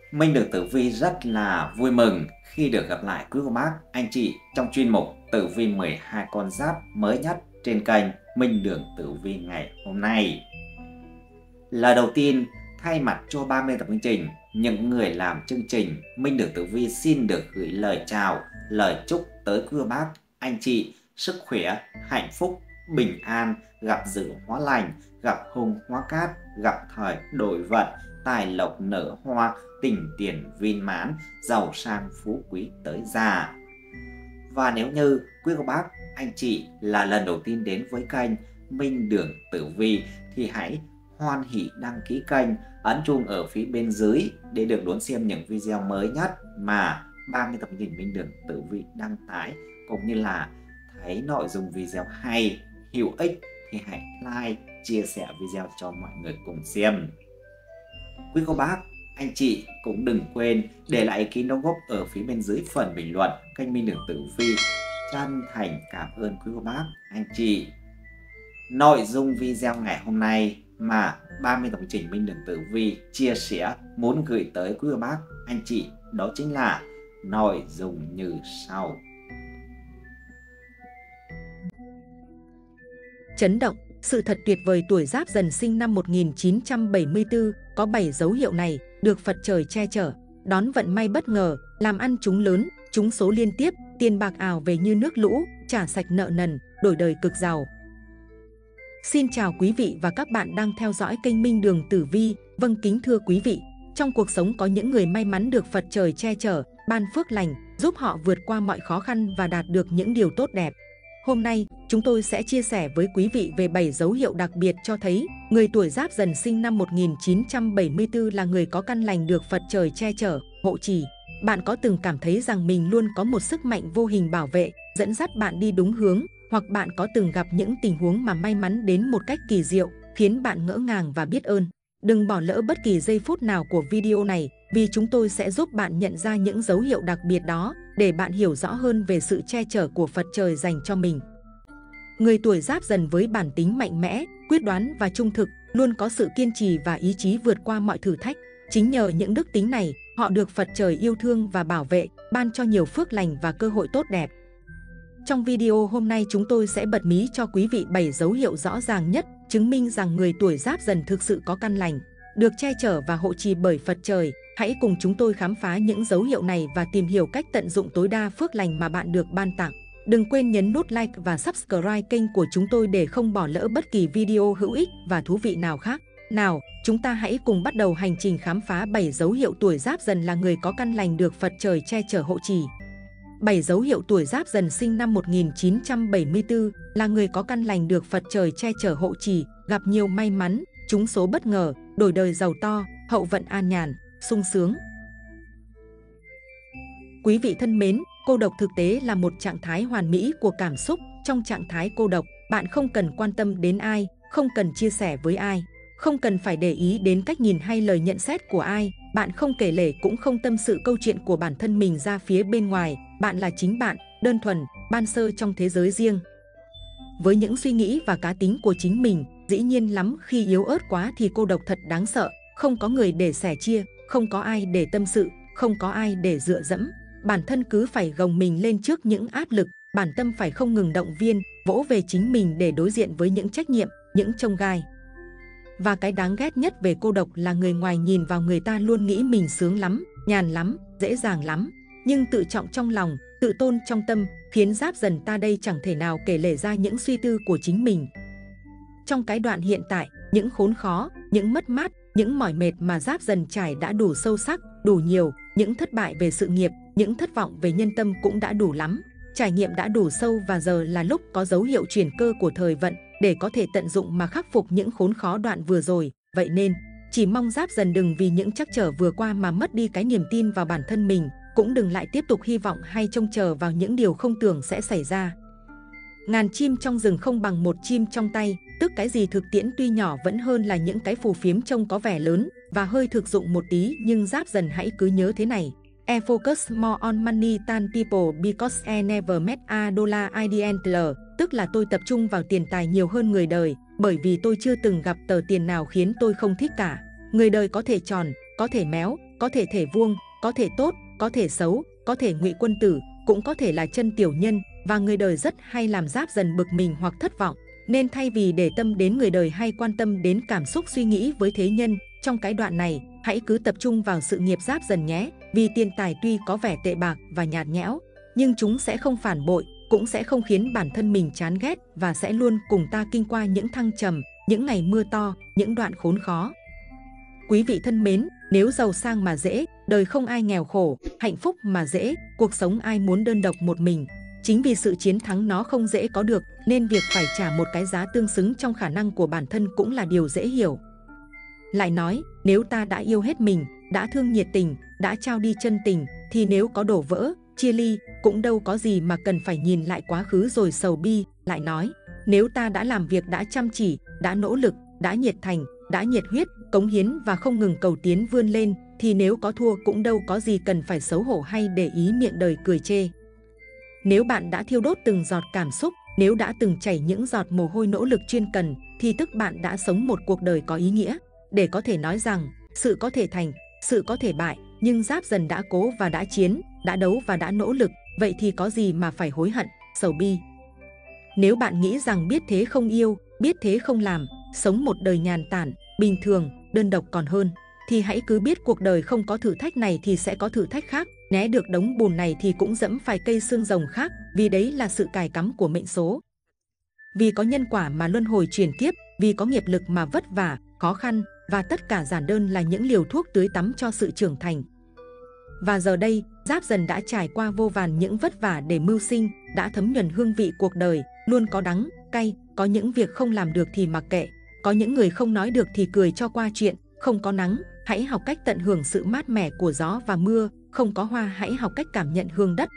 Minh được Tử Vi rất là vui mừng khi được gặp lại quý cô bác, anh chị trong chuyên mục Tử Vi 12 con giáp mới nhất trên kênh Minh Đường Tử Vi ngày hôm nay. Lời đầu tiên, thay mặt cho 30 tập chương trình, những người làm chương trình, Minh Đường Tử Vi xin được gửi lời chào, lời chúc tới quý cô bác, anh chị sức khỏe, hạnh phúc, bình an, gặp dữ hóa lành, gặp hung hóa cát, gặp thời đổi vận, tài lộc nở hoa, tình tiền viên mãn, giàu sang phú quý tới già. Và nếu như quý cô bác, anh chị là lần đầu tiên đến với kênh Minh Đường Tử Vi thì hãy hoan hỷ đăng ký kênh, ấn chuông ở phía bên dưới để được đón xem những video mới nhất mà 30 tập nhìn Minh Đường Tử Vi đăng tải, cũng như là thấy nội dung video hay, hữu ích thì hãy like, chia sẻ video cho mọi người cùng xem. Quý cô bác, anh chị cũng đừng quên để lại ý kiến đóng góp ở phía bên dưới phần bình luận kênh Minh Đường Tử Vi. Chân thành cảm ơn quý cô bác, anh chị. Nội dung video ngày hôm nay mà 30 tổng trình Minh Đường Tử Vi chia sẻ muốn gửi tới quý cô bác, anh chị đó chính là nội dung như sau. Chấn động, sự thật tuyệt vời, tuổi Giáp Dần sinh năm 1974, có 7 dấu hiệu này, được Phật trời che chở, đón vận may bất ngờ, làm ăn trúng lớn, trúng số liên tiếp, tiền bạc ào về như nước lũ, trả sạch nợ nần, đổi đời cực giàu. Xin chào quý vị và các bạn đang theo dõi kênh Minh Đường Tử Vi. Vâng, kính thưa quý vị, trong cuộc sống có những người may mắn được Phật trời che chở, ban phước lành, giúp họ vượt qua mọi khó khăn và đạt được những điều tốt đẹp. Hôm nay, chúng tôi sẽ chia sẻ với quý vị về 7 dấu hiệu đặc biệt cho thấy người tuổi Giáp Dần sinh năm 1974 là người có căn lành được Phật trời che chở, hộ trì. Bạn có từng cảm thấy rằng mình luôn có một sức mạnh vô hình bảo vệ, dẫn dắt bạn đi đúng hướng, hoặc bạn có từng gặp những tình huống mà may mắn đến một cách kỳ diệu, khiến bạn ngỡ ngàng và biết ơn? Đừng bỏ lỡ bất kỳ giây phút nào của video này, vì chúng tôi sẽ giúp bạn nhận ra những dấu hiệu đặc biệt đó, để bạn hiểu rõ hơn về sự che chở của Phật trời dành cho mình. Người tuổi Giáp Dần với bản tính mạnh mẽ, quyết đoán và trung thực, luôn có sự kiên trì và ý chí vượt qua mọi thử thách. Chính nhờ những đức tính này, họ được Phật trời yêu thương và bảo vệ, ban cho nhiều phước lành và cơ hội tốt đẹp. Trong video hôm nay chúng tôi sẽ bật mí cho quý vị 7 dấu hiệu rõ ràng nhất, chứng minh rằng người tuổi Giáp Dần thực sự có căn lành, được che chở và hộ trì bởi Phật trời. Hãy cùng chúng tôi khám phá những dấu hiệu này và tìm hiểu cách tận dụng tối đa phước lành mà bạn được ban tặng. Đừng quên nhấn nút like và subscribe kênh của chúng tôi để không bỏ lỡ bất kỳ video hữu ích và thú vị nào khác. Nào, chúng ta hãy cùng bắt đầu hành trình khám phá 7 dấu hiệu tuổi Giáp Dần là người có căn lành được Phật trời che chở hộ trì. 7 dấu hiệu tuổi Giáp Dần sinh năm 1974 là người có căn lành được Phật trời che chở hộ trì, gặp nhiều may mắn, trúng số bất ngờ, đổi đời giàu to, hậu vận an nhàn, sung sướng. Quý vị thân mến, cô độc thực tế là một trạng thái hoàn mỹ của cảm xúc. Trong trạng thái cô độc, bạn không cần quan tâm đến ai, không cần chia sẻ với ai, không cần phải để ý đến cách nhìn hay lời nhận xét của ai. Bạn không kể lể cũng không tâm sự câu chuyện của bản thân mình ra phía bên ngoài. Bạn là chính bạn, đơn thuần, ban sơ trong thế giới riêng. Với những suy nghĩ và cá tính của chính mình, dĩ nhiên lắm khi yếu ớt quá thì cô độc thật đáng sợ. Không có người để sẻ chia, không có ai để tâm sự, không có ai để dựa dẫm. Bản thân cứ phải gồng mình lên trước những áp lực, bản tâm phải không ngừng động viên, vỗ về chính mình để đối diện với những trách nhiệm, những chông gai. Và cái đáng ghét nhất về cô độc là người ngoài nhìn vào người ta luôn nghĩ mình sướng lắm, nhàn lắm, dễ dàng lắm. Nhưng tự trọng trong lòng, tự tôn trong tâm, khiến Giáp Dần ta đây chẳng thể nào kể lể ra những suy tư của chính mình. Trong cái đoạn hiện tại, những khốn khó, những mất mát, những mỏi mệt mà Giáp Dần trải đã đủ sâu sắc, đủ nhiều. Những thất bại về sự nghiệp, những thất vọng về nhân tâm cũng đã đủ lắm. Trải nghiệm đã đủ sâu và giờ là lúc có dấu hiệu chuyển cơ của thời vận để có thể tận dụng mà khắc phục những khốn khó đoạn vừa rồi. Vậy nên, chỉ mong Giáp Dần đừng vì những trắc trở vừa qua mà mất đi cái niềm tin vào bản thân mình, cũng đừng lại tiếp tục hy vọng hay trông chờ vào những điều không tưởng sẽ xảy ra. Ngàn chim trong rừng không bằng một chim trong tay, tức cái gì thực tiễn tuy nhỏ vẫn hơn là những cái phù phiếm trông có vẻ lớn và hơi thực dụng một tí, nhưng Giáp Dần hãy cứ nhớ thế này. I focus more on money than people because I never met a dollar ideal, tức là tôi tập trung vào tiền tài nhiều hơn người đời, bởi vì tôi chưa từng gặp tờ tiền nào khiến tôi không thích cả. Người đời có thể tròn, có thể méo, có thể thể vuông, có thể tốt, có thể xấu, có thể ngụy quân tử, cũng có thể là chân tiểu nhân, và người đời rất hay làm Giáp Dần bực mình hoặc thất vọng. Nên thay vì để tâm đến người đời hay quan tâm đến cảm xúc suy nghĩ với thế nhân, trong cái đoạn này, hãy cứ tập trung vào sự nghiệp Giáp Dần nhé, vì tiền tài tuy có vẻ tệ bạc và nhạt nhẽo, nhưng chúng sẽ không phản bội, cũng sẽ không khiến bản thân mình chán ghét và sẽ luôn cùng ta kinh qua những thăng trầm, những ngày mưa to, những đoạn khốn khó. Quý vị thân mến, nếu giàu sang mà dễ, đời không ai nghèo khổ, hạnh phúc mà dễ, cuộc sống ai muốn đơn độc một mình. Chính vì sự chiến thắng nó không dễ có được, nên việc phải trả một cái giá tương xứng trong khả năng của bản thân cũng là điều dễ hiểu. Lại nói, nếu ta đã yêu hết mình, đã thương nhiệt tình, đã trao đi chân tình, thì nếu có đổ vỡ, chia ly, cũng đâu có gì mà cần phải nhìn lại quá khứ rồi sầu bi. Lại nói, nếu ta đã làm việc, đã chăm chỉ, đã nỗ lực, đã nhiệt thành, đã nhiệt huyết, cống hiến và không ngừng cầu tiến vươn lên, thì nếu có thua cũng đâu có gì cần phải xấu hổ hay để ý miệng đời cười chê. Nếu bạn đã thiêu đốt từng giọt cảm xúc, nếu đã từng chảy những giọt mồ hôi nỗ lực chuyên cần, thì tức bạn đã sống một cuộc đời có ý nghĩa. Để có thể nói rằng, sự có thể thành, sự có thể bại, nhưng Giáp Dần đã cố và đã chiến, đã đấu và đã nỗ lực, vậy thì có gì mà phải hối hận, sầu bi. Nếu bạn nghĩ rằng biết thế không yêu, biết thế không làm, sống một đời nhàn tản, bình thường, đơn độc còn hơn, thì hãy cứ biết cuộc đời không có thử thách này thì sẽ có thử thách khác, né được đống bùn này thì cũng dẫm phải cây xương rồng khác, vì đấy là sự cài cắm của mệnh số. Vì có nhân quả mà luân hồi chuyển kiếp, vì có nghiệp lực mà vất vả, khó khăn, và tất cả giản đơn là những liều thuốc tưới tắm cho sự trưởng thành. Và giờ đây, Giáp Dần đã trải qua vô vàn những vất vả để mưu sinh, đã thấm nhuần hương vị cuộc đời, luôn có đắng, cay, có những việc không làm được thì mặc kệ, có những người không nói được thì cười cho qua chuyện, không có nắng, hãy học cách tận hưởng sự mát mẻ của gió và mưa, không có hoa hãy học cách cảm nhận hương đất.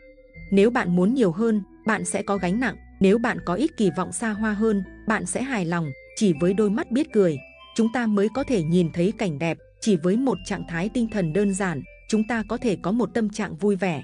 Nếu bạn muốn nhiều hơn, bạn sẽ có gánh nặng, nếu bạn có ít kỳ vọng xa hoa hơn, bạn sẽ hài lòng, chỉ với đôi mắt biết cười, chúng ta mới có thể nhìn thấy cảnh đẹp, chỉ với một trạng thái tinh thần đơn giản, chúng ta có thể có một tâm trạng vui vẻ.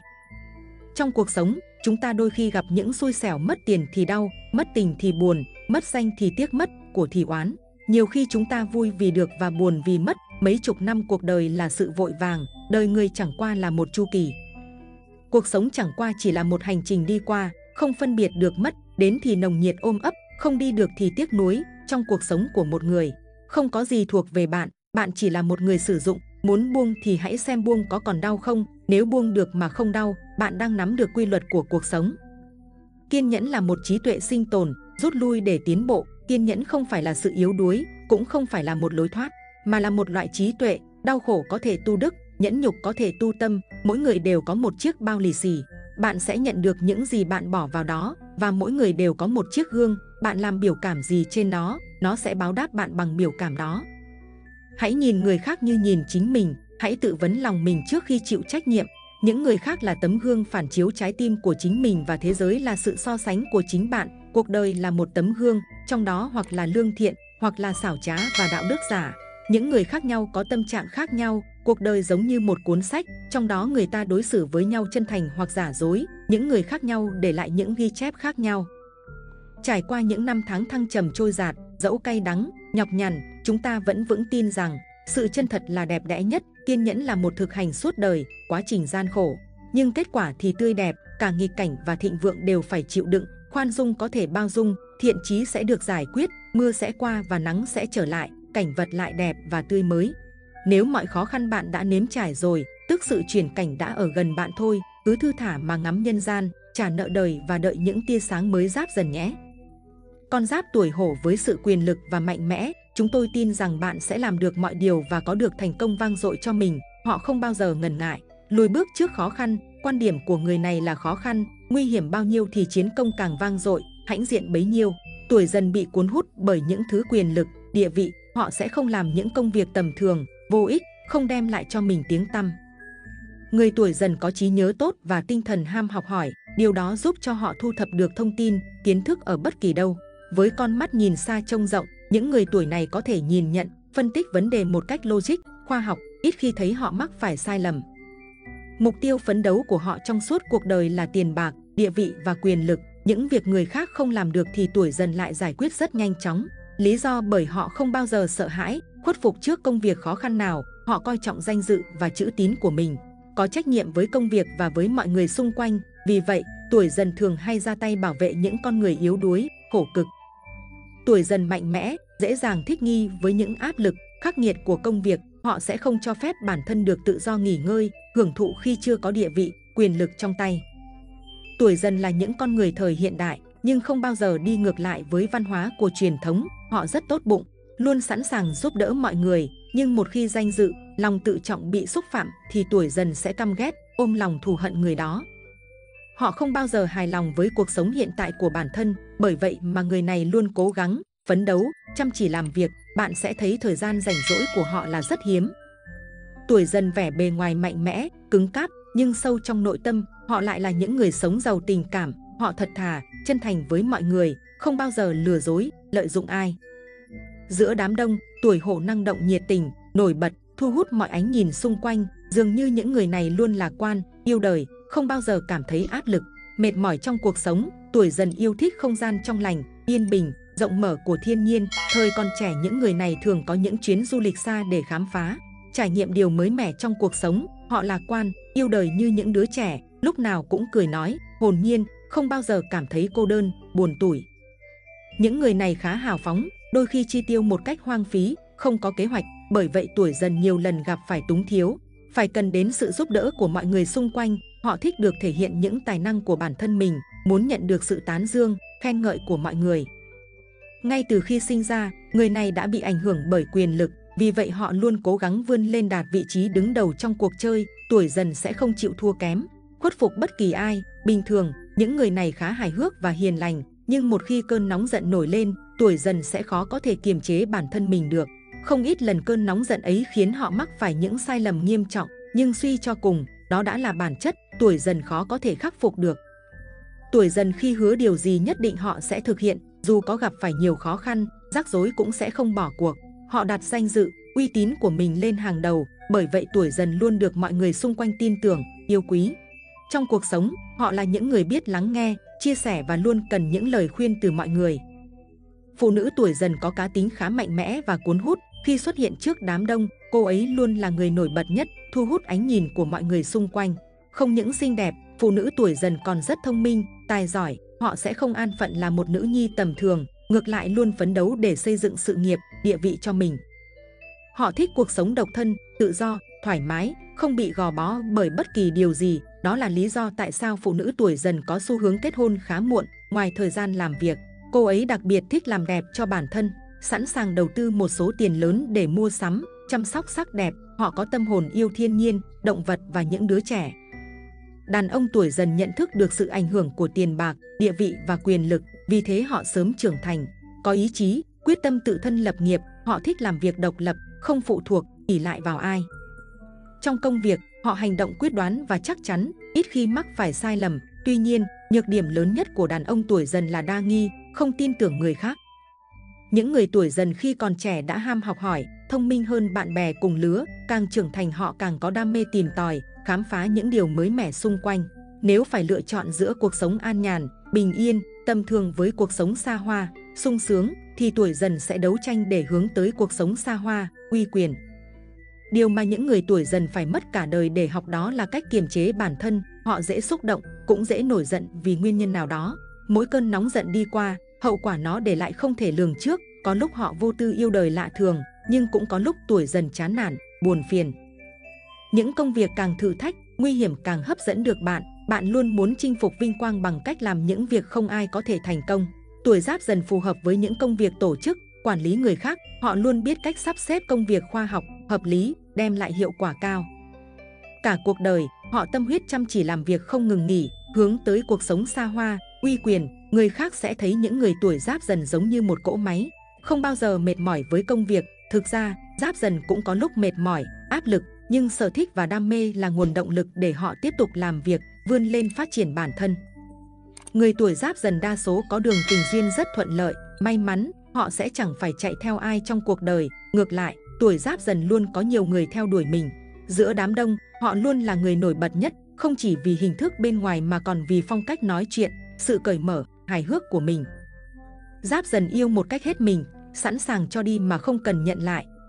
Trong cuộc sống, chúng ta đôi khi gặp những xui xẻo, mất tiền thì đau, mất tình thì buồn, mất danh thì tiếc, mất của thì oán. Nhiều khi chúng ta vui vì được và buồn vì mất. Mấy chục năm cuộc đời là sự vội vàng, đời người chẳng qua là một chu kỳ. Cuộc sống chẳng qua chỉ là một hành trình đi qua, không phân biệt được mất, đến thì nồng nhiệt ôm ấp, không đi được thì tiếc nuối. Trong cuộc sống của một người, không có gì thuộc về bạn, bạn chỉ là một người sử dụng. Muốn buông thì hãy xem buông có còn đau không, nếu buông được mà không đau, bạn đang nắm được quy luật của cuộc sống. Kiên nhẫn là một trí tuệ sinh tồn, rút lui để tiến bộ. Kiên nhẫn không phải là sự yếu đuối, cũng không phải là một lối thoát, mà là một loại trí tuệ. Đau khổ có thể tu đức, nhẫn nhục có thể tu tâm. Mỗi người đều có một chiếc bao lì xì, bạn sẽ nhận được những gì bạn bỏ vào đó. Và mỗi người đều có một chiếc gương, bạn làm biểu cảm gì trên nó sẽ báo đáp bạn bằng biểu cảm đó. Hãy nhìn người khác như nhìn chính mình, hãy tự vấn lòng mình trước khi chịu trách nhiệm. Những người khác là tấm gương phản chiếu trái tim của chính mình và thế giới là sự so sánh của chính bạn. Cuộc đời là một tấm gương, trong đó hoặc là lương thiện, hoặc là xảo trá và đạo đức giả. Những người khác nhau có tâm trạng khác nhau, cuộc đời giống như một cuốn sách, trong đó người ta đối xử với nhau chân thành hoặc giả dối. Những người khác nhau để lại những ghi chép khác nhau. Trải qua những năm tháng thăng trầm trôi dạt, dẫu cay đắng, nhọc nhằn, chúng ta vẫn vững tin rằng sự chân thật là đẹp đẽ nhất. Kiên nhẫn là một thực hành suốt đời, quá trình gian khổ, nhưng kết quả thì tươi đẹp. Cả nghịch cảnh và thịnh vượng đều phải chịu đựng. Khoan dung có thể bao dung, thiện chí sẽ được giải quyết, mưa sẽ qua và nắng sẽ trở lại, cảnh vật lại đẹp và tươi mới. Nếu mọi khó khăn bạn đã nếm trải rồi, tức sự chuyển cảnh đã ở gần bạn thôi, cứ thư thả mà ngắm nhân gian, trả nợ đời và đợi những tia sáng mới Giáp Dần nhé. Con giáp tuổi hổ với sự quyền lực và mạnh mẽ, chúng tôi tin rằng bạn sẽ làm được mọi điều và có được thành công vang dội cho mình. Họ không bao giờ ngần ngại, lùi bước trước khó khăn. Quan điểm của người này là khó khăn, nguy hiểm bao nhiêu thì chiến công càng vang dội, hãnh diện bấy nhiêu. Tuổi Dần bị cuốn hút bởi những thứ quyền lực, địa vị, họ sẽ không làm những công việc tầm thường, vô ích, không đem lại cho mình tiếng tăm. Người tuổi Dần có trí nhớ tốt và tinh thần ham học hỏi, điều đó giúp cho họ thu thập được thông tin, kiến thức ở bất kỳ đâu. Với con mắt nhìn xa trông rộng, những người tuổi này có thể nhìn nhận, phân tích vấn đề một cách logic, khoa học, ít khi thấy họ mắc phải sai lầm. Mục tiêu phấn đấu của họ trong suốt cuộc đời là tiền bạc, địa vị và quyền lực. Những việc người khác không làm được thì tuổi Dần lại giải quyết rất nhanh chóng. Lý do bởi họ không bao giờ sợ hãi, khuất phục trước công việc khó khăn nào, họ coi trọng danh dự và chữ tín của mình, có trách nhiệm với công việc và với mọi người xung quanh. Vì vậy, tuổi Dần thường hay ra tay bảo vệ những con người yếu đuối, khổ cực. Tuổi Dần mạnh mẽ, dễ dàng thích nghi với những áp lực khắc nghiệt của công việc. Họ sẽ không cho phép bản thân được tự do nghỉ ngơi, hưởng thụ khi chưa có địa vị, quyền lực trong tay. Tuổi Dần là những con người thời hiện đại, nhưng không bao giờ đi ngược lại với văn hóa của truyền thống. Họ rất tốt bụng, luôn sẵn sàng giúp đỡ mọi người, nhưng một khi danh dự, lòng tự trọng bị xúc phạm thì tuổi Dần sẽ căm ghét, ôm lòng thù hận người đó. Họ không bao giờ hài lòng với cuộc sống hiện tại của bản thân, bởi vậy mà người này luôn cố gắng, phấn đấu, chăm chỉ làm việc. Bạn sẽ thấy thời gian rảnh rỗi của họ là rất hiếm. Tuổi Dần vẻ bề ngoài mạnh mẽ, cứng cáp, nhưng sâu trong nội tâm, họ lại là những người sống giàu tình cảm. Họ thật thà, chân thành với mọi người, không bao giờ lừa dối, lợi dụng ai. Giữa đám đông, tuổi Hổ năng động, nhiệt tình, nổi bật, thu hút mọi ánh nhìn xung quanh. Dường như những người này luôn lạc quan, yêu đời, không bao giờ cảm thấy áp lực, mệt mỏi trong cuộc sống. Tuổi Dần yêu thích không gian trong lành, yên bình, rộng mở của thiên nhiên. Thời còn trẻ, những người này thường có những chuyến du lịch xa để khám phá, trải nghiệm điều mới mẻ trong cuộc sống. Họ lạc quan, yêu đời như những đứa trẻ, lúc nào cũng cười nói, hồn nhiên, không bao giờ cảm thấy cô đơn, buồn tủi. Những người này khá hào phóng, đôi khi chi tiêu một cách hoang phí, không có kế hoạch. Bởi vậy tuổi Dần nhiều lần gặp phải túng thiếu, phải cần đến sự giúp đỡ của mọi người xung quanh. Họ thích được thể hiện những tài năng của bản thân mình, muốn nhận được sự tán dương, khen ngợi của mọi người. Ngay từ khi sinh ra, người này đã bị ảnh hưởng bởi quyền lực, vì vậy họ luôn cố gắng vươn lên đạt vị trí đứng đầu trong cuộc chơi. Tuổi Dần sẽ không chịu thua kém, khuất phục bất kỳ ai. Bình thường, những người này khá hài hước và hiền lành, nhưng một khi cơn nóng giận nổi lên, tuổi Dần sẽ khó có thể kiềm chế bản thân mình được. Không ít lần cơn nóng giận ấy khiến họ mắc phải những sai lầm nghiêm trọng, nhưng suy cho cùng, đó đã là bản chất, tuổi Dần khó có thể khắc phục được. Tuổi Dần khi hứa điều gì nhất định họ sẽ thực hiện, dù có gặp phải nhiều khó khăn, rắc rối cũng sẽ không bỏ cuộc. Họ đặt danh dự, uy tín của mình lên hàng đầu, bởi vậy tuổi Dần luôn được mọi người xung quanh tin tưởng, yêu quý. Trong cuộc sống, họ là những người biết lắng nghe, chia sẻ và luôn cần những lời khuyên từ mọi người. Phụ nữ tuổi Dần có cá tính khá mạnh mẽ và cuốn hút. Khi xuất hiện trước đám đông, cô ấy luôn là người nổi bật nhất, thu hút ánh nhìn của mọi người xung quanh. Không những xinh đẹp, phụ nữ tuổi Dần còn rất thông minh, tài giỏi. Họ sẽ không an phận là một nữ nhi tầm thường, ngược lại luôn phấn đấu để xây dựng sự nghiệp, địa vị cho mình. Họ thích cuộc sống độc thân, tự do, thoải mái, không bị gò bó bởi bất kỳ điều gì. Đó là lý do tại sao phụ nữ tuổi Dần có xu hướng kết hôn khá muộn. Ngoài thời gian làm việc, cô ấy đặc biệt thích làm đẹp cho bản thân, sẵn sàng đầu tư một số tiền lớn để mua sắm, chăm sóc sắc đẹp. Họ có tâm hồn yêu thiên nhiên, động vật và những đứa trẻ. Đàn ông tuổi Dần nhận thức được sự ảnh hưởng của tiền bạc, địa vị và quyền lực, vì thế họ sớm trưởng thành, có ý chí, quyết tâm tự thân lập nghiệp. Họ thích làm việc độc lập, không phụ thuộc, ỷ lại vào ai. Trong công việc, họ hành động quyết đoán và chắc chắn, ít khi mắc phải sai lầm. Tuy nhiên, nhược điểm lớn nhất của đàn ông tuổi Dần là đa nghi, không tin tưởng người khác. Những người tuổi Dần khi còn trẻ đã ham học hỏi, thông minh hơn bạn bè cùng lứa. Càng trưởng thành họ càng có đam mê tìm tòi, khám phá những điều mới mẻ xung quanh. Nếu phải lựa chọn giữa cuộc sống an nhàn, bình yên, tầm thường với cuộc sống xa hoa, sung sướng, thì tuổi Dần sẽ đấu tranh để hướng tới cuộc sống xa hoa, uy quyền. Điều mà những người tuổi Dần phải mất cả đời để học đó là cách kiềm chế bản thân. Họ dễ xúc động, cũng dễ nổi giận vì nguyên nhân nào đó. Mỗi cơn nóng giận đi qua, hậu quả nó để lại không thể lường trước. Có lúc họ vô tư yêu đời lạ thường, nhưng cũng có lúc tuổi Dần chán nản, buồn phiền. Những công việc càng thử thách, nguy hiểm càng hấp dẫn được bạn. Bạn luôn muốn chinh phục vinh quang bằng cách làm những việc không ai có thể thành công. Tuổi Giáp Dần phù hợp với những công việc tổ chức, quản lý người khác. Họ luôn biết cách sắp xếp công việc khoa học, hợp lý, đem lại hiệu quả cao. Cả cuộc đời, họ tâm huyết chăm chỉ làm việc không ngừng nghỉ, hướng tới cuộc sống xa hoa, uy quyền. Người khác sẽ thấy những người tuổi Giáp Dần giống như một cỗ máy, không bao giờ mệt mỏi với công việc. Thực ra, Giáp Dần cũng có lúc mệt mỏi, áp lực, nhưng sở thích và đam mê là nguồn động lực để họ tiếp tục làm việc, vươn lên phát triển bản thân. Người tuổi Giáp Dần đa số có đường tình duyên rất thuận lợi, may mắn, họ sẽ chẳng phải chạy theo ai trong cuộc đời. Ngược lại, tuổi Giáp Dần luôn có nhiều người theo đuổi mình. Giữa đám đông, họ luôn là người nổi bật nhất, không chỉ vì hình thức bên ngoài mà còn vì phong cách nói chuyện, sự cởi mở, hài hước của mình. Giáp Dần yêu một cách hết mình, sẵn sàng cho đi mà không cần nhận lại.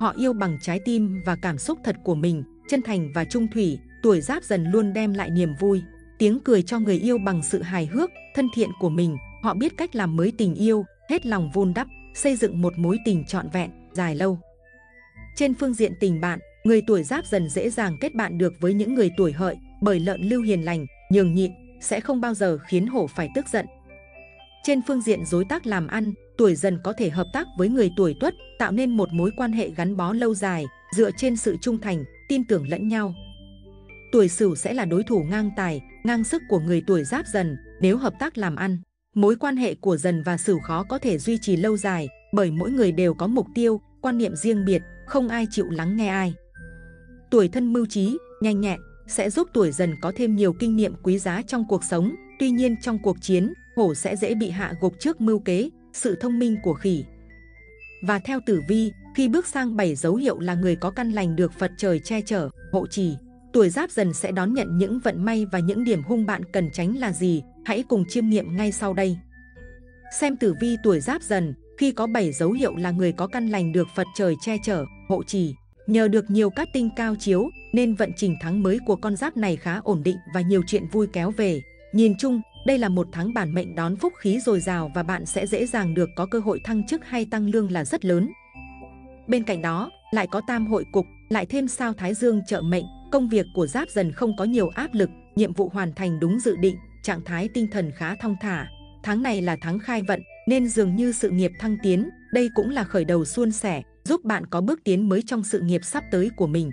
Họ yêu bằng trái tim và cảm xúc thật của mình, chân thành và trung thủy. Tuổi Giáp Dần luôn đem lại niềm vui, tiếng cười cho người yêu bằng sự hài hước, thân thiện của mình. Họ biết cách làm mới tình yêu, hết lòng vun đắp, xây dựng một mối tình trọn vẹn, dài lâu. Trên phương diện tình bạn, người tuổi Giáp Dần dễ dàng kết bạn được với những người tuổi Hợi, bởi Lợn lưu hiền lành, nhường nhịn, sẽ không bao giờ khiến Hổ phải tức giận. Trên phương diện đối tác làm ăn, tuổi Dần có thể hợp tác với người tuổi Tuất, tạo nên một mối quan hệ gắn bó lâu dài, dựa trên sự trung thành, tin tưởng lẫn nhau. Tuổi Sửu sẽ là đối thủ ngang tài, ngang sức của người tuổi Giáp Dần nếu hợp tác làm ăn. Mối quan hệ của Dần và Sửu khó có thể duy trì lâu dài, bởi mỗi người đều có mục tiêu, quan niệm riêng biệt, không ai chịu lắng nghe ai. Tuổi Thân mưu trí, nhanh nhẹn, sẽ giúp tuổi Dần có thêm nhiều kinh nghiệm quý giá trong cuộc sống. Tuy nhiên trong cuộc chiến, Hổ sẽ dễ bị hạ gục trước mưu kế, sự thông minh của Khỉ. Và theo tử vi, khi bước sang 7 dấu hiệu là người có căn lành được Phật trời che chở, hộ trì, tuổi Giáp Dần sẽ đón nhận những vận may và những điểm hung bạn cần tránh là gì? Hãy cùng chiêm nghiệm ngay sau đây. Xem tử vi tuổi Giáp Dần, khi có 7 dấu hiệu là người có căn lành được Phật trời che chở, hộ trì. Nhờ được nhiều cát tinh cao chiếu, nên vận trình tháng mới của con giáp này khá ổn định và nhiều chuyện vui kéo về. Nhìn chung, đây là một tháng bản mệnh đón phúc khí dồi dào và bạn sẽ dễ dàng được có cơ hội thăng chức hay tăng lương là rất lớn. Bên cạnh đó, lại có tam hội cục, lại thêm sao Thái Dương trợ mệnh, công việc của Giáp Dần không có nhiều áp lực, nhiệm vụ hoàn thành đúng dự định, trạng thái tinh thần khá thong thả. Tháng này là tháng khai vận, nên dường như sự nghiệp thăng tiến, đây cũng là khởi đầu suôn sẻ, giúp bạn có bước tiến mới trong sự nghiệp sắp tới của mình.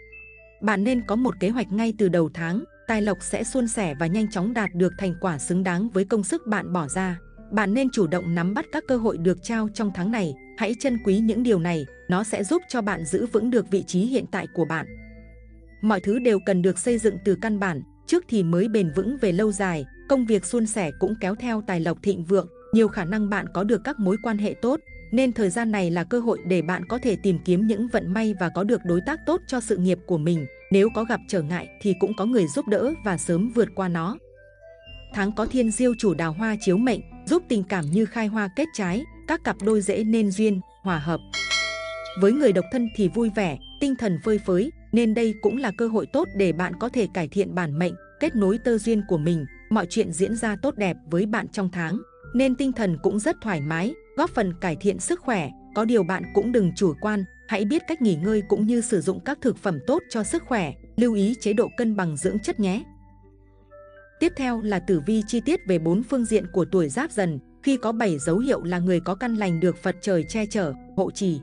Bạn nên có một kế hoạch ngay từ đầu tháng, tài lộc sẽ suôn sẻ và nhanh chóng đạt được thành quả xứng đáng với công sức bạn bỏ ra. Bạn nên chủ động nắm bắt các cơ hội được trao trong tháng này, hãy trân quý những điều này, nó sẽ giúp cho bạn giữ vững được vị trí hiện tại của bạn. Mọi thứ đều cần được xây dựng từ căn bản, trước thì mới bền vững về lâu dài. Công việc suôn sẻ cũng kéo theo tài lộc thịnh vượng, nhiều khả năng bạn có được các mối quan hệ tốt, nên thời gian này là cơ hội để bạn có thể tìm kiếm những vận may và có được đối tác tốt cho sự nghiệp của mình. Nếu có gặp trở ngại thì cũng có người giúp đỡ và sớm vượt qua nó. Tháng có thiên diêu chủ đào hoa chiếu mệnh, giúp tình cảm như khai hoa kết trái, các cặp đôi dễ nên duyên, hòa hợp. Với người độc thân thì vui vẻ, tinh thần phơi phới, nên đây cũng là cơ hội tốt để bạn có thể cải thiện bản mệnh, kết nối tơ duyên của mình. Mọi chuyện diễn ra tốt đẹp với bạn trong tháng, nên tinh thần cũng rất thoải mái, góp phần cải thiện sức khỏe. Có điều bạn cũng đừng chủ quan, hãy biết cách nghỉ ngơi cũng như sử dụng các thực phẩm tốt cho sức khỏe, lưu ý chế độ cân bằng dưỡng chất nhé. Tiếp theo là tử vi chi tiết về 4 phương diện của tuổi Giáp Dần, khi có 7 dấu hiệu là người có căn lành được Phật trời che chở, hộ trì.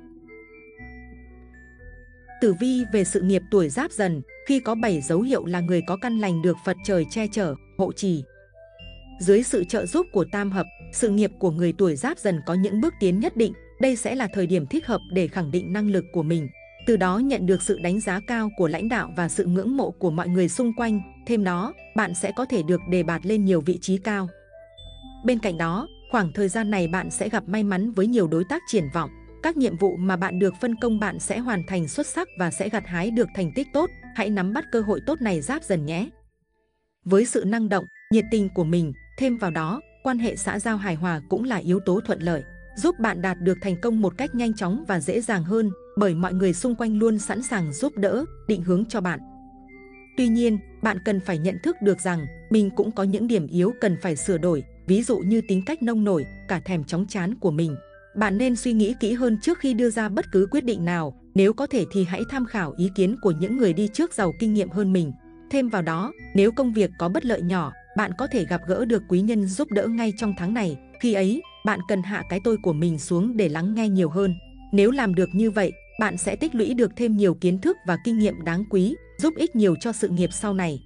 Tử vi về sự nghiệp tuổi Giáp Dần, khi có 7 dấu hiệu là người có căn lành được Phật trời che chở, hộ trì. Dưới sự trợ giúp của tam hợp, sự nghiệp của người tuổi Giáp Dần có những bước tiến nhất định. Đây sẽ là thời điểm thích hợp để khẳng định năng lực của mình, từ đó nhận được sự đánh giá cao của lãnh đạo và sự ngưỡng mộ của mọi người xung quanh. Thêm đó, bạn sẽ có thể được đề bạt lên nhiều vị trí cao. Bên cạnh đó, khoảng thời gian này bạn sẽ gặp may mắn với nhiều đối tác triển vọng. Các nhiệm vụ mà bạn được phân công bạn sẽ hoàn thành xuất sắc và sẽ gặt hái được thành tích tốt. Hãy nắm bắt cơ hội tốt này Giáp Dần nhé. Với sự năng động, nhiệt tình của mình, thêm vào đó, quan hệ xã giao hài hòa cũng là yếu tố thuận lợi, giúp bạn đạt được thành công một cách nhanh chóng và dễ dàng hơn, bởi mọi người xung quanh luôn sẵn sàng giúp đỡ, định hướng cho bạn. Tuy nhiên, bạn cần phải nhận thức được rằng mình cũng có những điểm yếu cần phải sửa đổi, ví dụ như tính cách nông nổi, cả thèm chóng chán của mình. Bạn nên suy nghĩ kỹ hơn trước khi đưa ra bất cứ quyết định nào, nếu có thể thì hãy tham khảo ý kiến của những người đi trước giàu kinh nghiệm hơn mình. Thêm vào đó, nếu công việc có bất lợi nhỏ, bạn có thể gặp gỡ được quý nhân giúp đỡ ngay trong tháng này. Khi ấy, bạn cần hạ cái tôi của mình xuống để lắng nghe nhiều hơn. Nếu làm được như vậy, bạn sẽ tích lũy được thêm nhiều kiến thức và kinh nghiệm đáng quý, giúp ích nhiều cho sự nghiệp sau này.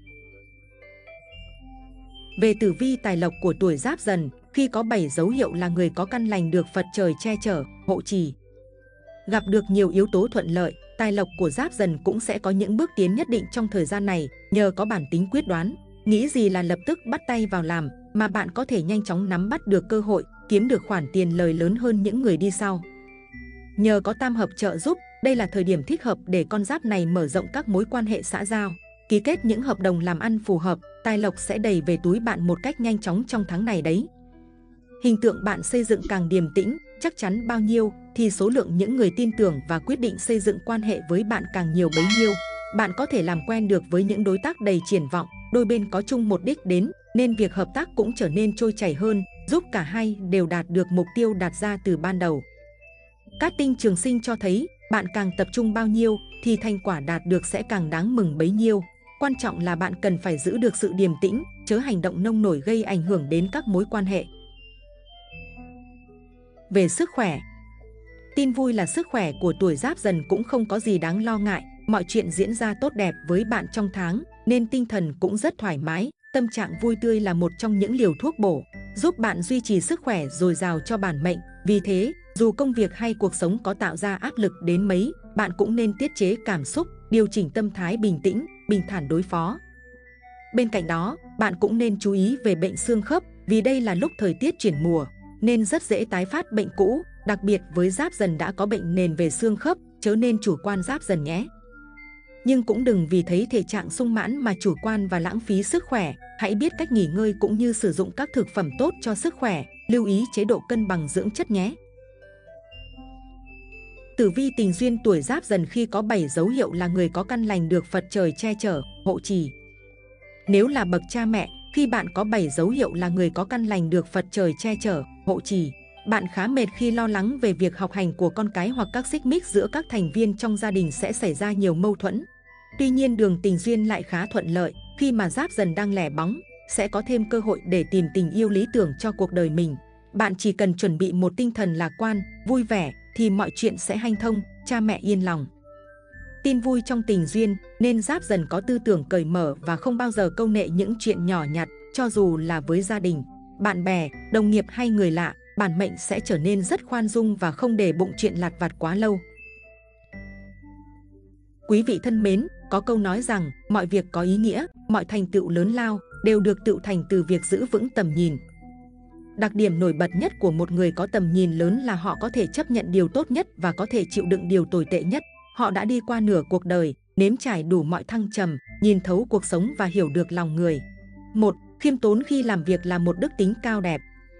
Về tử vi tài lộc của tuổi Giáp Dần, khi có 7 dấu hiệu là người có căn lành được Phật trời che chở, hộ trì. Gặp được nhiều yếu tố thuận lợi, tài lộc của Giáp Dần cũng sẽ có những bước tiến nhất định trong thời gian này, nhờ có bản tính quyết đoán. Nghĩ gì là lập tức bắt tay vào làm, mà bạn có thể nhanh chóng nắm bắt được cơ hội, kiếm được khoản tiền lời lớn hơn những người đi sau. Nhờ có tam hợp trợ giúp, đây là thời điểm thích hợp để con giáp này mở rộng các mối quan hệ xã giao, ký kết những hợp đồng làm ăn phù hợp. Tài lộc sẽ đầy về túi bạn một cách nhanh chóng trong tháng này đấy. Hình tượng bạn xây dựng càng điềm tĩnh, chắc chắn bao nhiêu, thì số lượng những người tin tưởng và quyết định xây dựng quan hệ với bạn càng nhiều bấy nhiêu. Bạn có thể làm quen được với những đối tác đầy triển vọng, đôi bên có chung một đích đến, nên việc hợp tác cũng trở nên trôi chảy hơn, giúp cả hai đều đạt được mục tiêu đặt ra từ ban đầu. Cát tinh trường sinh cho thấy, bạn càng tập trung bao nhiêu thì thành quả đạt được sẽ càng đáng mừng bấy nhiêu. Quan trọng là bạn cần phải giữ được sự điềm tĩnh, chớ hành động nông nổi gây ảnh hưởng đến các mối quan hệ. Về sức khỏe, tin vui là sức khỏe của tuổi Giáp Dần cũng không có gì đáng lo ngại, mọi chuyện diễn ra tốt đẹp với bạn trong tháng, nên tinh thần cũng rất thoải mái. Tâm trạng vui tươi là một trong những liều thuốc bổ, giúp bạn duy trì sức khỏe dồi dào cho bản mệnh. Vì thế, dù công việc hay cuộc sống có tạo ra áp lực đến mấy, bạn cũng nên tiết chế cảm xúc, điều chỉnh tâm thái bình tĩnh, bình thản đối phó. Bên cạnh đó, bạn cũng nên chú ý về bệnh xương khớp, vì đây là lúc thời tiết chuyển mùa, nên rất dễ tái phát bệnh cũ, đặc biệt với Giáp Dần đã có bệnh nền về xương khớp, chớ nên chủ quan Giáp Dần nhé. Nhưng cũng đừng vì thấy thể trạng sung mãn mà chủ quan và lãng phí sức khỏe. Hãy biết cách nghỉ ngơi cũng như sử dụng các thực phẩm tốt cho sức khỏe, lưu ý chế độ cân bằng dưỡng chất nhé. Tử vi tình duyên tuổi Giáp Dần khi có 7 dấu hiệu là người có căn lành được Phật trời che chở, hộ trì. Nếu là bậc cha mẹ, khi bạn có 7 dấu hiệu là người có căn lành được Phật trời che chở, hộ trì, bạn khá mệt khi lo lắng về việc học hành của con cái hoặc các xích mích giữa các thành viên trong gia đình sẽ xảy ra nhiều mâu thuẫn. Tuy nhiên đường tình duyên lại khá thuận lợi, khi mà Giáp Dần đang lẻ bóng, sẽ có thêm cơ hội để tìm tình yêu lý tưởng cho cuộc đời mình. Bạn chỉ cần chuẩn bị một tinh thần lạc quan, vui vẻ thì mọi chuyện sẽ hanh thông, cha mẹ yên lòng. Tin vui trong tình duyên nên Giáp Dần có tư tưởng cởi mở và không bao giờ câu nệ những chuyện nhỏ nhặt, cho dù là với gia đình, bạn bè, đồng nghiệp hay người lạ, bản mệnh sẽ trở nên rất khoan dung và không để bụng chuyện lặt vặt quá lâu. Quý vị thân mến, có câu nói rằng mọi việc có ý nghĩa, mọi thành tựu lớn lao đều được tựu thành từ việc giữ vững tầm nhìn. Đặc điểm nổi bật nhất của một người có tầm nhìn lớn là họ có thể chấp nhận điều tốt nhất và có thể chịu đựng điều tồi tệ nhất. Họ đã đi qua nửa cuộc đời, nếm trải đủ mọi thăng trầm, nhìn thấu cuộc sống và hiểu được lòng người. 1. Khiêm tốn khi làm việc là một đức tính cao đẹp.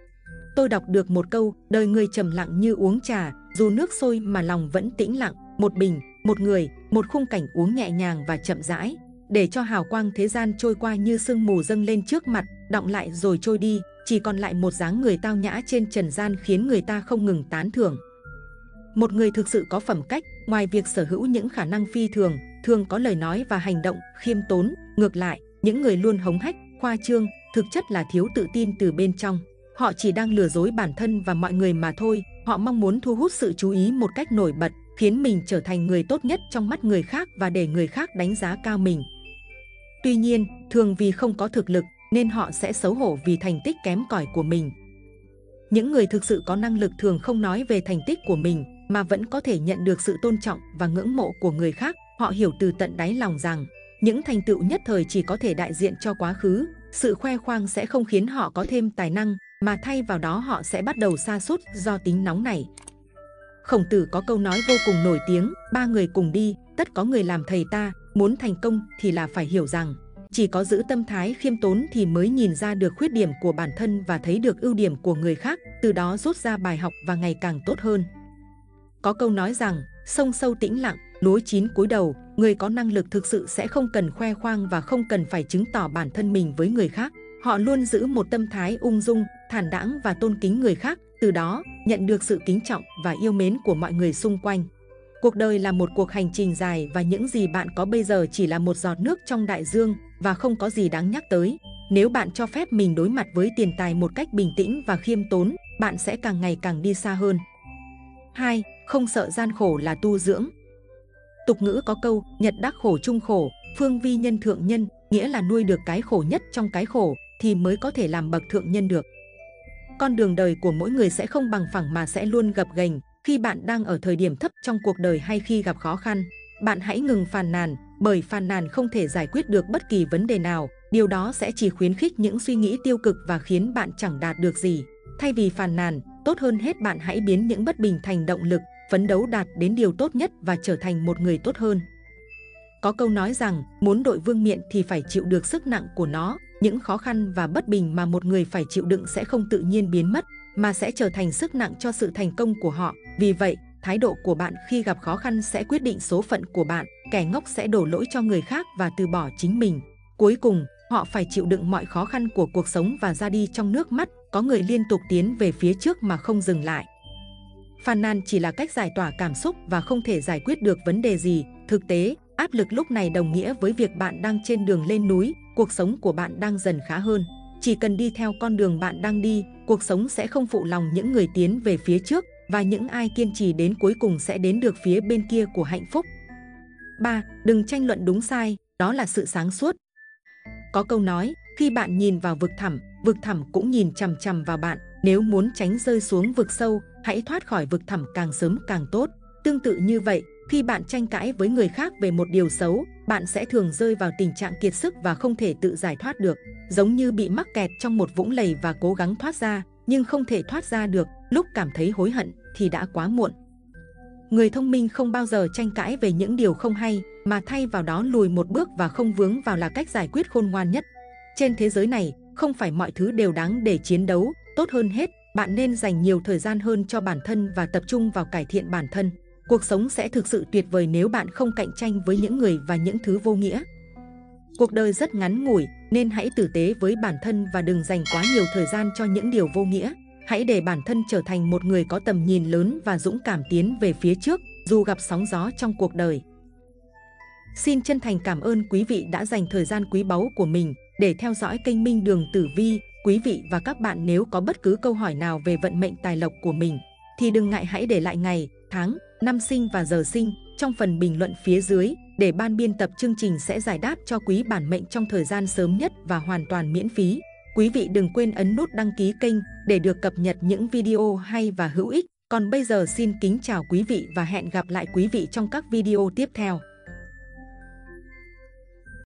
Tôi đọc được một câu, đời người trầm lặng như uống trà, dù nước sôi mà lòng vẫn tĩnh lặng. Một bình, một người, một khung cảnh uống nhẹ nhàng và chậm rãi, để cho hào quang thế gian trôi qua như sương mù dâng lên trước mặt, đọng lại rồi trôi đi, chỉ còn lại một dáng người tao nhã trên trần gian khiến người ta không ngừng tán thưởng. Một người thực sự có phẩm cách, ngoài việc sở hữu những khả năng phi thường, thường có lời nói và hành động khiêm tốn. Ngược lại, những người luôn hống hách, khoa trương, thực chất là thiếu tự tin từ bên trong. Họ chỉ đang lừa dối bản thân và mọi người mà thôi. Họ mong muốn thu hút sự chú ý một cách nổi bật, khiến mình trở thành người tốt nhất trong mắt người khác và để người khác đánh giá cao mình. Tuy nhiên, thường vì không có thực lực nên họ sẽ xấu hổ vì thành tích kém cỏi của mình. Những người thực sự có năng lực thường không nói về thành tích của mình mà vẫn có thể nhận được sự tôn trọng và ngưỡng mộ của người khác. Họ hiểu từ tận đáy lòng rằng những thành tựu nhất thời chỉ có thể đại diện cho quá khứ. Sự khoe khoang sẽ không khiến họ có thêm tài năng, mà thay vào đó họ sẽ bắt đầu sa sút do tính nóng nảy. Khổng Tử có câu nói vô cùng nổi tiếng, 3 người cùng đi, tất có người làm thầy ta. Muốn thành công thì là phải hiểu rằng chỉ có giữ tâm thái khiêm tốn thì mới nhìn ra được khuyết điểm của bản thân và thấy được ưu điểm của người khác, từ đó rút ra bài học và ngày càng tốt hơn. Có câu nói rằng, sông sâu tĩnh lặng, lúa chín cúi đầu, người có năng lực thực sự sẽ không cần khoe khoang và không cần phải chứng tỏ bản thân mình với người khác. Họ luôn giữ một tâm thái ung dung, thản đãng và tôn kính người khác, từ đó nhận được sự kính trọng và yêu mến của mọi người xung quanh. Cuộc đời là một cuộc hành trình dài và những gì bạn có bây giờ chỉ là một giọt nước trong đại dương và không có gì đáng nhắc tới. Nếu bạn cho phép mình đối mặt với tiền tài một cách bình tĩnh và khiêm tốn, bạn sẽ càng ngày càng đi xa hơn. 2. Không sợ gian khổ là tu dưỡng. Tục ngữ có câu, nhật đắc khổ chung khổ, phương vi nhân thượng nhân, nghĩa là nuôi được cái khổ nhất trong cái khổ thì mới có thể làm bậc thượng nhân được. Con đường đời của mỗi người sẽ không bằng phẳng mà sẽ luôn gập ghềnh. Khi bạn đang ở thời điểm thấp trong cuộc đời hay khi gặp khó khăn, bạn hãy ngừng phàn nàn, bởi phàn nàn không thể giải quyết được bất kỳ vấn đề nào. Điều đó sẽ chỉ khuyến khích những suy nghĩ tiêu cực và khiến bạn chẳng đạt được gì. Thay vì phàn nàn, tốt hơn hết bạn hãy biến những bất bình thành động lực, phấn đấu đạt đến điều tốt nhất và trở thành một người tốt hơn. Có câu nói rằng, muốn đội vương miện thì phải chịu được sức nặng của nó. Những khó khăn và bất bình mà một người phải chịu đựng sẽ không tự nhiên biến mất, mà sẽ trở thành sức nặng cho sự thành công của họ. Vì vậy, thái độ của bạn khi gặp khó khăn sẽ quyết định số phận của bạn. Kẻ ngốc sẽ đổ lỗi cho người khác và từ bỏ chính mình. Cuối cùng, họ phải chịu đựng mọi khó khăn của cuộc sống và ra đi trong nước mắt. Có người liên tục tiến về phía trước mà không dừng lại. Phàn nàn chỉ là cách giải tỏa cảm xúc và không thể giải quyết được vấn đề gì. Thực tế, áp lực lúc này đồng nghĩa với việc bạn đang trên đường lên núi, cuộc sống của bạn đang dần khá hơn. Chỉ cần đi theo con đường bạn đang đi, cuộc sống sẽ không phụ lòng những người tiến về phía trước, và những ai kiên trì đến cuối cùng sẽ đến được phía bên kia của hạnh phúc. 3. Đừng tranh luận đúng sai, đó là sự sáng suốt. Có câu nói, khi bạn nhìn vào vực thẳm cũng nhìn chằm chằm vào bạn. Nếu muốn tránh rơi xuống vực sâu, hãy thoát khỏi vực thẳm càng sớm càng tốt. Tương tự như vậy, khi bạn tranh cãi với người khác về một điều xấu, bạn sẽ thường rơi vào tình trạng kiệt sức và không thể tự giải thoát được. Giống như bị mắc kẹt trong một vũng lầy và cố gắng thoát ra, nhưng không thể thoát ra được, lúc cảm thấy hối hận thì đã quá muộn. Người thông minh không bao giờ tranh cãi về những điều không hay, mà thay vào đó lùi một bước và không vướng vào là cách giải quyết khôn ngoan nhất. Trên thế giới này, không phải mọi thứ đều đáng để chiến đấu. Tốt hơn hết, bạn nên dành nhiều thời gian hơn cho bản thân và tập trung vào cải thiện bản thân. Cuộc sống sẽ thực sự tuyệt vời nếu bạn không cạnh tranh với những người và những thứ vô nghĩa. Cuộc đời rất ngắn ngủi, nên hãy tử tế với bản thân và đừng dành quá nhiều thời gian cho những điều vô nghĩa. Hãy để bản thân trở thành một người có tầm nhìn lớn và dũng cảm tiến về phía trước, dù gặp sóng gió trong cuộc đời. Xin chân thành cảm ơn quý vị đã dành thời gian quý báu của mình để theo dõi kênh Minh Đường Tử Vi. Quý vị và các bạn nếu có bất cứ câu hỏi nào về vận mệnh tài lộc của mình, thì đừng ngại hãy để lại ngày, tháng, năm sinh và giờ sinh trong phần bình luận phía dưới, để ban biên tập chương trình sẽ giải đáp cho quý bản mệnh trong thời gian sớm nhất và hoàn toàn miễn phí. Quý vị đừng quên ấn nút đăng ký kênh để được cập nhật những video hay và hữu ích. Còn bây giờ xin kính chào quý vị và hẹn gặp lại quý vị trong các video tiếp theo.